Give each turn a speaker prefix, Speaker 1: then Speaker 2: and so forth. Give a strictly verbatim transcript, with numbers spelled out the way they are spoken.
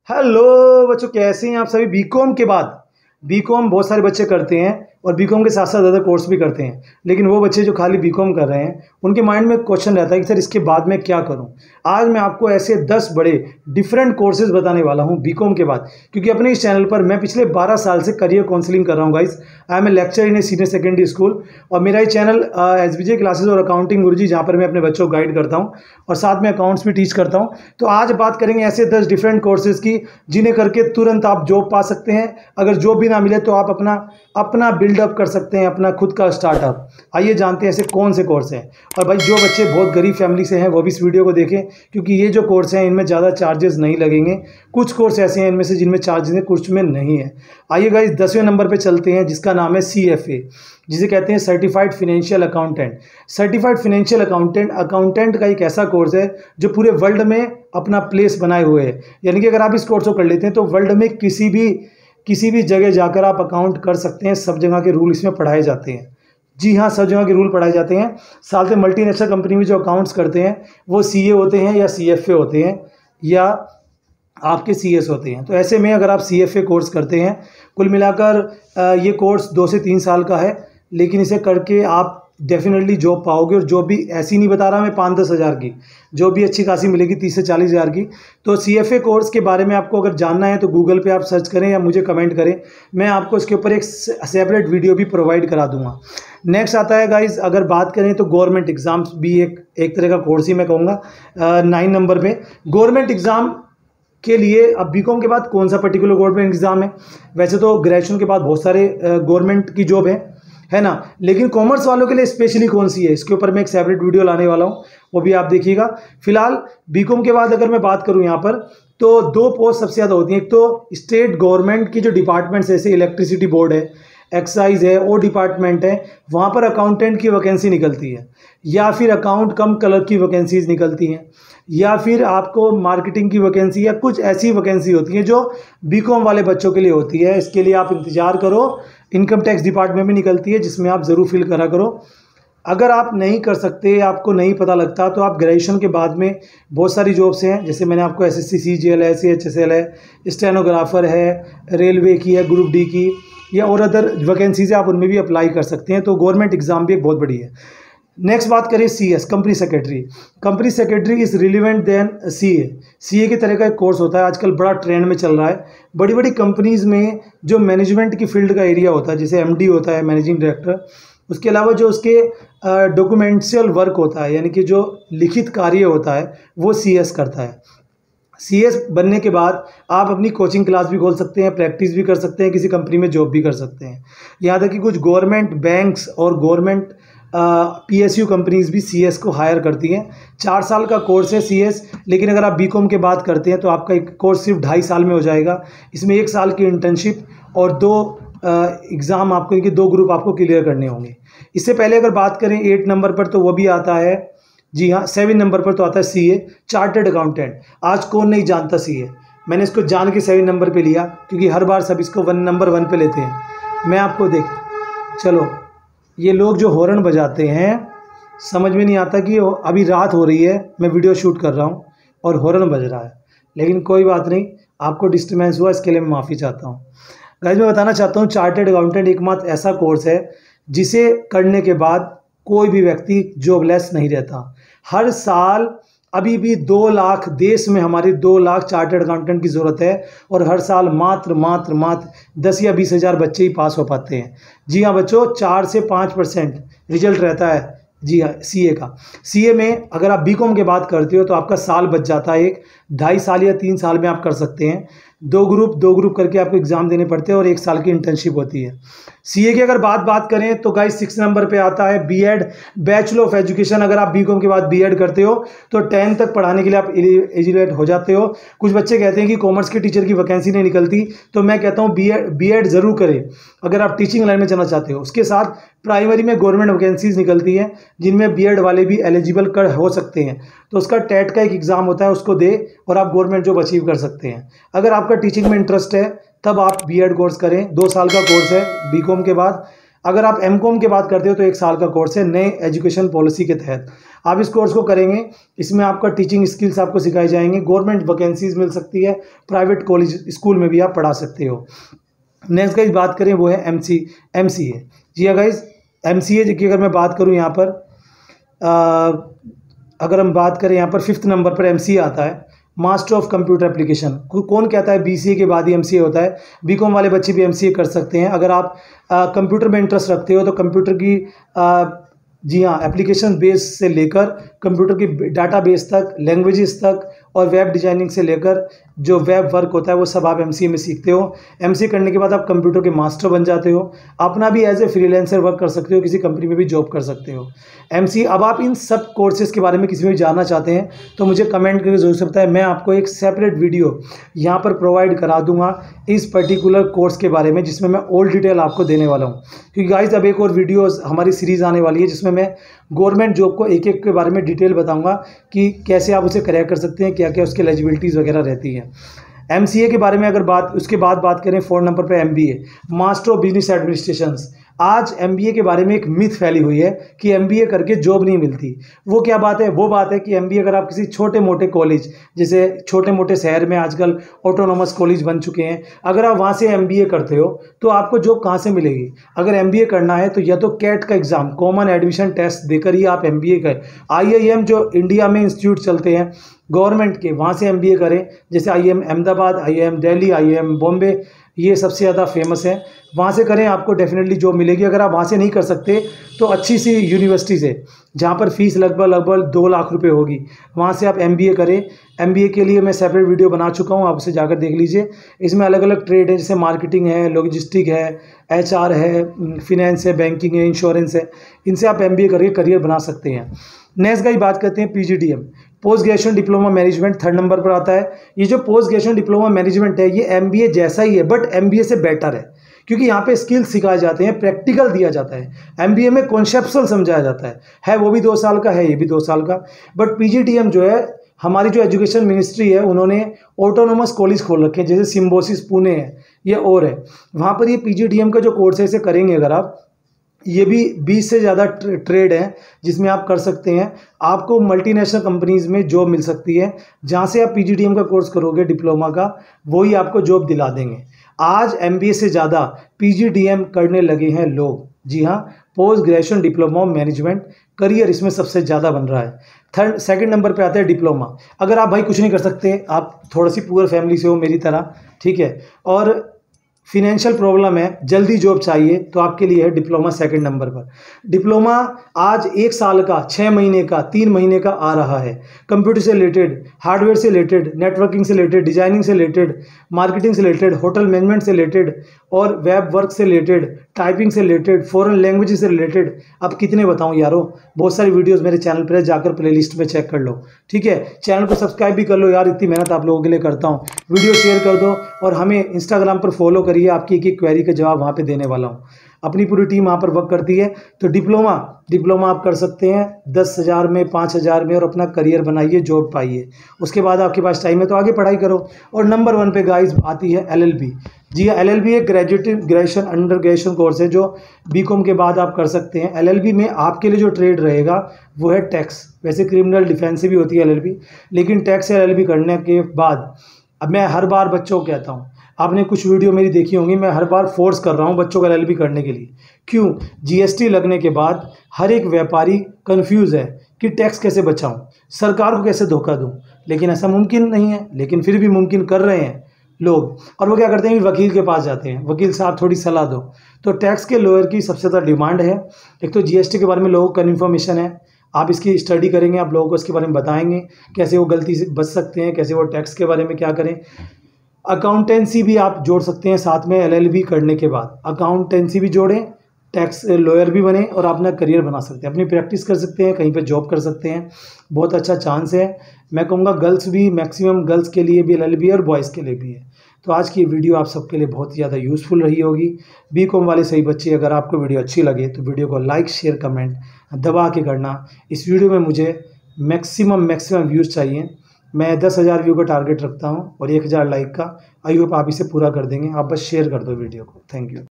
Speaker 1: Hello बच्चों, कैसे हैं आप सभी। बीकॉम के बाद बीकॉम बहुत सारे बच्चे करते हैं और बीकॉम के साथ साथ अदर कोर्स भी करते हैं, लेकिन वो बच्चे जो खाली बीकॉम कर रहे हैं उनके माइंड में क्वेश्चन रहता है कि सर इसके बाद मैं क्या करूं। आज मैं आपको ऐसे दस बड़े डिफरेंट कोर्सेज बताने वाला हूं बीकॉम के बाद, क्योंकि अपने इस चैनल पर मैं पिछले बारह साल से करियर काउंसलिंग कर रहा हूं guys. I am a lecture in a senior secondary school और मेरा ये channel S B J classes और अकाउंटिंग गुरुजी, जहाँ पर मैं अपने बच्चों को गाइड करता हूँ और साथ में अकाउंट्स भी टीच करता हूँ। तो आज बात करेंगे ऐसे दस डिफरेंट कोर्सेज की जिन्हें करके तुरंत आप जॉब पा सकते हैं। अगर जॉब भी ना मिले तो आप अपना अपना बिल्डअप कर सकते हैं, अपना खुद का स्टार्टअप। आइए जानते हैं ऐसे कौन से कोर्स हैं। और भाई जो बच्चे बहुत गरीब फैमिली से हैं वो भी इस वीडियो को देखें, क्योंकि ये जो कोर्स हैं इनमें ज़्यादा चार्जेस नहीं लगेंगे। कुछ कोर्स ऐसे हैं इनमें से जिनमें चार्जेस हैं, कुछ में नहीं है। आइए गाइस दसवें नंबर पे चलते हैं, जिसका नाम है सी एफ ए, जिसे कहते हैं certified financial accountant. Certified financial accountant accountant का एक ऐसा कोर्स है जो पूरे वर्ल्ड में अपना प्लेस बनाए हुए है। यानी कि अगर आप इस कोर्स को कर लेते हैं तो वर्ल्ड में किसी भी किसी भी जगह जाकर आप अकाउंट कर सकते हैं। सब जगह के रूल इसमें पढ़ाए जाते हैं। जी हाँ, सब जगह के रूल पढ़ाए जाते हैं। साथ में मल्टीनेशनल कंपनी में जो अकाउंट्स करते हैं वो सी ए होते हैं या सी एफ ए होते हैं या आपके सी एस होते हैं। तो ऐसे में अगर आप सी एफ ए कोर्स करते हैं, कुल मिलाकर ये कोर्स दो से तीन साल का है, लेकिन इसे करके आप डेफिनेटली जॉब पाओगे। और जॉब भी ऐसी नहीं बता रहा मैं पाँच दस हज़ार की, जॉब भी अच्छी खासी मिलेगी, तीस से चालीस हज़ार की। तो सी एफ ए कोर्स के बारे में आपको अगर जानना है तो गूगल पे आप सर्च करें या मुझे कमेंट करें, मैं आपको इसके ऊपर एक सेपरेट वीडियो भी प्रोवाइड करा दूंगा। नेक्स्ट आता है गाइज, अगर बात करें तो गवर्नमेंट एग्ज़ाम्स भी एक एक तरह का कोर्स ही मैं कहूँगा। नाइन नंबर पे गवर्नमेंट एग्ज़ाम के लिए अब बीकॉम के बाद कौन सा पर्टिकुलर गवर्नमेंट एग्जाम है। वैसे तो ग्रेजुएशन के बाद बहुत सारे गवर्नमेंट की जॉब है है ना, लेकिन कॉमर्स वालों के लिए स्पेशली कौन सी है, इसके ऊपर मैं एक सेपरेट वीडियो लाने वाला हूँ, वो भी आप देखिएगा। फिलहाल बीकॉम के बाद अगर मैं बात करूँ यहाँ पर तो दो पोस्ट सबसे ज़्यादा होती हैं। एक तो स्टेट गवर्नमेंट की जो डिपार्टमेंट्स जैसे इलेक्ट्रिसिटी बोर्ड है, एक्साइज है, वो डिपार्टमेंट है, वहाँ पर अकाउंटेंट की वैकेंसी निकलती है, या फिर अकाउंट कम क्लर्क की वैकेंसीज निकलती हैं, या फिर आपको मार्केटिंग की वैकेंसी या कुछ ऐसी वैकेंसी होती हैं जो बीकॉम वाले बच्चों के लिए होती है। इसके लिए आप इंतज़ार करो, इनकम टैक्स डिपार्टमेंट में निकलती है, जिसमें आप ज़रूर फिल करा करो। अगर आप नहीं कर सकते, आपको नहीं पता लगता, तो आप ग्रेजुएशन के बाद में बहुत सारी जॉब्स हैं, जैसे मैंने आपको S S C C G L है, सी एच एस एल है, स्टेनोग्राफर है, रेलवे की है, ग्रुप डी की, या और अदर वैकेंसीज है, आप उनमें भी अप्लाई कर सकते हैं। तो गवर्नमेंट एग्जाम भी एक बहुत बड़ी है। नेक्स्ट बात करें C S, company secretary. Company secretary is relevant than C A. C A की तरह का एक कोर्स होता है, आजकल बड़ा ट्रेंड में चल रहा है। बड़ी बड़ी कंपनीज़ में जो मैनेजमेंट की फील्ड का एरिया होता है, जैसे एम डी होता है, मैनेजिंग डायरेक्टर, उसके अलावा जो उसके डॉक्यूमेंशियल वर्क होता है, यानी कि जो लिखित कार्य होता है, वो सी एस करता है। सी एस बनने के बाद आप अपनी कोचिंग क्लास भी खोल सकते हैं, प्रैक्टिस भी कर सकते हैं, किसी कंपनी में जॉब भी कर सकते हैं। यहाँ तक कि कुछ गवर्नमेंट बैंक्स और government P S U companies भी सी एस को हायर करती हैं। चार साल का कोर्स है सी एस, लेकिन अगर आप बी कॉम के बाद करते हैं तो आपका एक कोर्स सिर्फ ढाई साल में हो जाएगा। इसमें एक साल की इंटर्नशिप और दो एग्ज़ाम आपको, इनके दो ग्रुप आपको क्लियर करने होंगे। इससे पहले अगर बात करें एट नंबर पर तो वो भी आता है, जी हाँ, सेवन नंबर पर तो आता है सी ए, चार्टर्ड अकाउंटेंट। आज कौन नहीं जानता सी ए, मैंने इसको जान के सेवन नंबर पे लिया क्योंकि हर बार सब इसको वन नंबर वन पे लेते हैं। मैं आपको देख, चलो ये लोग जो हॉर्न बजाते हैं, समझ में नहीं आता कि अभी रात हो रही है, मैं वीडियो शूट कर रहा हूँ और हॉर्न बज रहा है, लेकिन कोई बात नहीं, आपको डिस्टर्बेंस हुआ इसके लिए मैं माफ़ी चाहता हूँ। गाइस मैं बताना चाहता हूँ, चार्टर्ड अकाउंटेंट एकमात्र ऐसा कोर्स है जिसे करने के बाद कोई भी व्यक्ति जॉबलेस नहीं रहता। हर साल अभी भी दो लाख, देश में हमारे दो लाख चार्टर्ड अकाउंटेंट की ज़रूरत है, और हर साल मात्र मात्र मात्र दस या बीस हज़ार बच्चे ही पास हो पाते हैं। जी हाँ बच्चों, चार से पाँच परसेंट रिजल्ट रहता है। जी हाँ, सी ए का। सी ए में अगर आप बी कॉम के बाद करते हो तो आपका साल बच जाता है, एक ढाई साल या तीन साल में आप कर सकते हैं। दो ग्रुप दो ग्रुप करके आपको एग्ज़ाम देने पड़ते हैं और एक साल की इंटर्नशिप होती है। सी ए की अगर बात बात करें तो गाइस सिक्स नंबर पे आता है B Ed, bachelor of education. अगर आप बी कॉम के बाद बी एड करते हो तो टेंथ तक पढ़ाने के लिए आप एलिजिबल हो जाते हो। कुछ बच्चे कहते हैं कि कॉमर्स के टीचर की वैकेंसी नहीं निकलती, तो मैं कहता हूँ बी एड बी एड ज़रूर करें अगर आप टीचिंग लाइन में जाना चाहते हो। उसके साथ प्राइमरी में गवर्नमेंट वैकेंसीज निकलती हैं जिनमें बी एड वाले भी एलिजिबल कर हो सकते हैं, तो उसका टेट का एक एग्ज़ाम होता है, उसको दे और आप गवर्नमेंट जॉब अचीव कर सकते हैं। अगर आपका टीचिंग में इंटरेस्ट है तब आप बी एड कोर्स करें, दो साल का कोर्स है बी कॉम के बाद। अगर आप एम कॉम की बात करते हो तो एक साल का कोर्स है नए एजुकेशन पॉलिसी के तहत। आप इस कोर्स को करेंगे, इसमें आपका टीचिंग स्किल्स आपको सिखाई जाएंगे, गवर्नमेंट वैकेंसीज मिल सकती है, प्राइवेट कॉलेज स्कूल में भी आप पढ़ा सकते हो। नेक्स्ट गाइज बात करें वो है एम सी एम सी ए। जी हाँ गाइज, एम सी ए की अगर मैं बात करूँ यहाँ पर आ, अगर हम बात करें यहाँ पर फिफ्थ नंबर पर एम सी ए आता है, मास्टर ऑफ कंप्यूटर एप्लीकेशन। कौन कहता है बी सी ए के बाद ही एम सी ए होता है? बी कॉम वाले बच्चे भी एम सी ए कर सकते हैं। अगर आप कंप्यूटर में इंटरेस्ट रखते हो तो कंप्यूटर की आ, जी हाँ, एप्लीकेशन बेस से लेकर कंप्यूटर की डाटा बेस तक, लैंग्वेजेस तक और वेब डिजाइनिंग से लेकर जो वेब वर्क होता है वो सब आप एमसीए में सीखते हो। एमसीए करने के बाद आप कंप्यूटर के मास्टर बन जाते हो, अपना भी एज ए फ्रीलांसर वर्क कर सकते हो, किसी कंपनी में भी जॉब कर सकते हो। एमसीए, अब आप इन सब कोर्सेज़ के बारे में किसी में भी जानना चाहते हैं तो मुझे कमेंट करके जरूर सकता है, मैं आपको एक सेपरेट वीडियो यहाँ पर प्रोवाइड करा दूंगा इस पर्टिकुलर कोर्स के बारे में, जिसमें मैं ऑल डिटेल आपको देने वाला हूँ। क्योंकि गाइज अब एक और वीडियो हमारी सीरीज़ आने वाली है जिसमें मैं गवर्नमेंट जॉब को एक एक के बारे में डिटेल बताऊंगा कि कैसे आप उसे क्रैक कर सकते हैं, क्या क्या उसके एलिजिबिलिटीज़ वगैरह रहती है। एमसीए के बारे में अगर बात, उसके बाद बात करें फोर नंबर पे MBA, master of business administrations. आज एमबीए के बारे में एक मिथ फैली हुई है कि एमबीए करके जॉब नहीं मिलती। वो क्या बात है? वो बात है कि एमबीए अगर आप किसी छोटे मोटे कॉलेज, जैसे छोटे मोटे शहर में आजकल ऑटोनोमस कॉलेज बन चुके हैं, अगर आप वहाँ से एमबीए करते हो तो आपको जॉब कहाँ से मिलेगी? अगर एमबीए करना है तो या तो कैट का एग्ज़ाम, कॉमन एडमिशन टेस्ट देकर ही आप एमबीए करें। आईआईएम जो इंडिया में इंस्टीट्यूट चलते हैं गवर्नमेंट के, वहाँ से एमबीए करें, जैसे IIM Ahmedabad, IIM Delhi, IIM Bombay, ये सबसे ज़्यादा फेमस है, वहाँ से करें, आपको डेफिनेटली जॉब मिलेगी। अगर आप वहाँ से नहीं कर सकते तो अच्छी सी यूनिवर्सिटी से, जहाँ पर फीस लगभग लगभग दो लाख रुपए होगी, वहाँ से आप एमबीए करें। एमबीए के लिए मैं सेपरेट वीडियो बना चुका हूँ, आप उसे जाकर देख लीजिए। इसमें अलग अलग ट्रेड है, जैसे मार्केटिंग है, लॉजिस्टिक है, एचआर है, फिनेंस है, बैंकिंग है, इंश्योरेंस है, इनसे आप एमबीए करके करियर बना सकते हैं। नेक्स्ट की बात करते हैं PGDM, post graduation diploma management, third number पर आता है। ये जो पोस्ट ग्रेजुएशन डिप्लोमा मैनेजमेंट है ये एमबीए जैसा ही है, बट एमबीए से बेटर है, क्योंकि यहाँ पे स्किल्स सिखाए जाते हैं, प्रैक्टिकल दिया जाता है। एमबीए में कॉन्सेप्चुअल समझाया जाता है है वो भी दो साल का है, ये भी दो साल का। बट पीजीडीएम जो है, हमारी जो एजुकेशन मिनिस्ट्री है, उन्होंने ऑटोनोमस कॉलेज खोल रखे हैं, जैसे सिम्बोसिस पुणे है ये और है, वहाँ पर ये पीजीडीएम का जो कोर्स है इसे करेंगे अगर आप, ये भी बीस से ज़्यादा ट्रेड है जिसमें आप कर सकते हैं। आपको मल्टीनेशनल कंपनीज़ में जॉब मिल सकती है, जहाँ से आप पीजीडीएम का कोर्स करोगे डिप्लोमा का, वही आपको जॉब दिला देंगे। आज एमबीए से ज़्यादा पीजीडीएम करने लगे हैं लोग। जी हाँ, post graduation diploma management career इसमें सबसे ज़्यादा बन रहा है। थर्ड सेकंड नंबर पे आता है डिप्लोमा। अगर आप भाई कुछ नहीं कर सकते, आप थोड़ी सी पुअर फैमिली से हो मेरी तरह, ठीक है, और फिनेंशियल प्रॉब्लम है, जल्दी जॉब चाहिए, तो आपके लिए है डिप्लोमा सेकंड नंबर पर। डिप्लोमा आज एक साल का, छः महीने का, तीन महीने का आ रहा है। कंप्यूटर से रिलेटेड, हार्डवेयर से रिलेटेड, नेटवर्किंग से रिलेटेड, डिजाइनिंग से रिलेटेड, मार्केटिंग से रिलेटेड, होटल मैनेजमेंट से रिलेटेड और वेब वर्क से रिलेटेड, टाइपिंग से रिलेटेड, फॉरेन लैंग्वेज से रिलेटेड। अब कितने बताऊँ यारो, बहुत सारी वीडियोज़ मेरे चैनल पर जाकर प्ले लिस्ट में चेक कर लो, ठीक है। चैनल को सब्सक्राइब भी कर लो यार, इतनी मेहनत आप लोगों के लिए करता हूँ। वीडियो शेयर कर दो और हमें इंस्टाग्राम पर फॉलो करिए, आपकी एक एक क्वेरी का जवाब वहाँ पे देने वाला हूँ। अपनी पूरी टीम वहाँ पर वर्क करती है। तो डिप्लोमा डिप्लोमा आप कर सकते हैं दस हज़ार में, पाँच हज़ार में, और अपना करियर बनाइए, जॉब पाइए। उसके बाद आपके पास टाइम है तो आगे पढ़ाई करो। और नंबर वन पे गाइस आती है एलएलबी। जी हाँ, एलएलबी एक graduate graduation under graduation course है जो बीकॉम के बाद आप कर सकते हैं। एलएलबी में आपके लिए जो ट्रेड रहेगा वो है टैक्स। वैसे क्रिमिनल डिफेंस भी होती है एलएलबी, लेकिन टैक्स एलएलबी करने के बाद, अब मैं हर बार बच्चों को कहता हूँ, आपने कुछ वीडियो मेरी देखी होंगी, मैं हर बार फोर्स कर रहा हूँ बच्चों को एलएलबी करने के लिए। क्यों? जीएसटी लगने के बाद हर एक व्यापारी कंफ्यूज है कि टैक्स कैसे बचाऊं, सरकार को कैसे धोखा दूं। लेकिन ऐसा मुमकिन नहीं है, लेकिन फिर भी मुमकिन कर रहे हैं लोग। और वो क्या करते हैं, वकील के पास जाते हैं, वकील साहब थोड़ी सलाह दो। तो टैक्स के लॉयर की सबसे ज़्यादा डिमांड है। एक तो जीएसटी के बारे में लोगों को इन्फॉर्मेशन है, आप इसकी स्टडी करेंगे, आप लोगों को इसके बारे में बताएंगे कैसे वो गलती से बच सकते हैं, कैसे वो टैक्स के बारे में क्या करें। अकाउंटेंसी भी आप जोड़ सकते हैं साथ में एलएलबी करने के बाद। अकाउंटेंसी भी जोड़ें, टैक्स लॉयर भी बने और अपना करियर बना सकते हैं, अपनी प्रैक्टिस कर सकते हैं, कहीं पे जॉब कर सकते हैं। बहुत अच्छा चांस है। मैं कहूँगा गर्ल्स भी, मैक्सिमम गर्ल्स के लिए भी एलएलबी और बॉयज़ के लिए भी है। तो आज की वीडियो आप सबके लिए बहुत ही ज़्यादा यूज़फुल रही होगी। बीकॉम वाले सही बच्चे, अगर आपको वीडियो अच्छी लगे तो वीडियो को लाइक शेयर कमेंट दबा के करना। इस वीडियो में मुझे मैक्सिमम मैक्सिमम व्यूज़ चाहिए। मैं दस हज़ार व्यू का टारगेट रखता हूं और एक हज़ार लाइक का। आई होप आप इसे पूरा कर देंगे। आप बस शेयर कर दो वीडियो को। Thank you.